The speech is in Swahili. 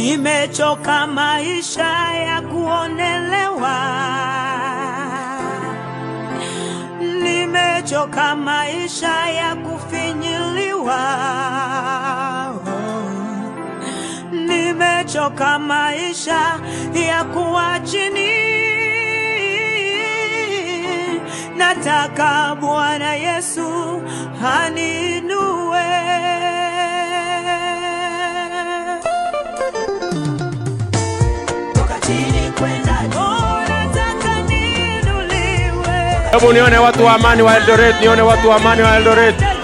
Nimechoka maisha ya kuonelewa, nimechoka maisha ya kufinyiliwa, nimechoka maisha ya kuwa chini. Nataka Bwana Yesu aniinue. Hebu nione watu wa amani wa Eldoret, nione watu wa amani wa Eldoret.